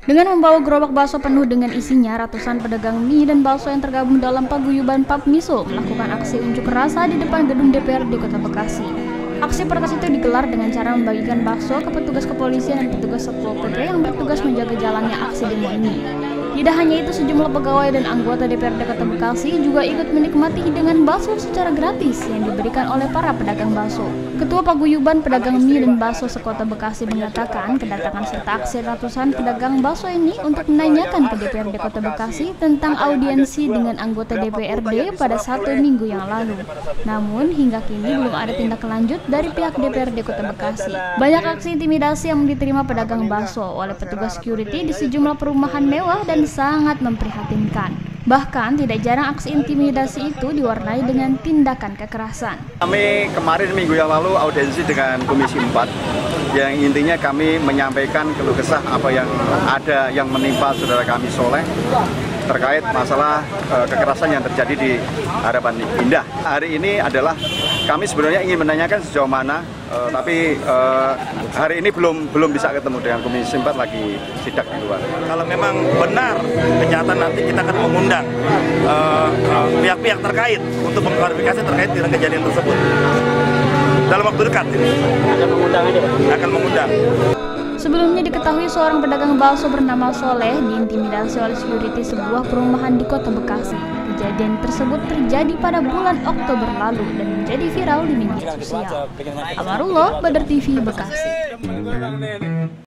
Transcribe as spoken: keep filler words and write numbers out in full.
Dengan membawa gerobak bakso penuh dengan isinya, ratusan pedagang mie dan bakso yang tergabung dalam paguyuban Papmiso melakukan aksi unjuk rasa di depan gedung D P R D Kota Bekasi. Aksi protes itu digelar dengan cara membagikan bakso ke petugas kepolisian dan petugas Satpol P P yang bertugas menjaga jalannya aksi demo ini. Tidak hanya itu, sejumlah pegawai dan anggota D P R D Kota Bekasi juga ikut menikmati hidangan bakso secara gratis yang diberikan oleh para pedagang bakso. Ketua Paguyuban Pedagang Mie dan Bakso Sekota Bekasi mengatakan kedatangan serta aksi ratusan pedagang bakso ini untuk menanyakan ke D P R D Kota Bekasi tentang audiensi dengan anggota D P R D pada satu minggu yang lalu. Namun hingga kini belum ada tindak lanjut dari pihak D P R D Kota Bekasi. Banyak aksi intimidasi yang diterima pedagang bakso oleh petugas security di sejumlah perumahan mewah dan sangat memprihatinkan. Bahkan tidak jarang aksi intimidasi itu diwarnai dengan tindakan kekerasan. Kami kemarin minggu yang lalu audiensi dengan Komisi empat yang intinya kami menyampaikan keluh kesah apa yang ada yang menimpa saudara kami Soleh terkait masalah uh, kekerasan yang terjadi di Harapan Indah. Hari ini adalah kami sebenarnya ingin menanyakan sejauh mana, uh, tapi uh, hari ini belum belum bisa ketemu dengan Komisi empat, lagi sidak di luar. Kalau memang benar kejahatan, nanti kita akan mengundang pihak-pihak uh, uh, terkait untuk mengklarifikasi terkait dengan kejadian tersebut. Dalam waktu dekat ini akan mengundang ini, akan mengundang. Sebelumnya diketahui seorang pedagang bakso bernama Soleh diintimidasi oleh security sebuah perumahan di Kota Bekasi. Kejadian tersebut terjadi pada bulan Oktober lalu dan menjadi viral di media sosial. Amarullah, Badar T V, Bekasi.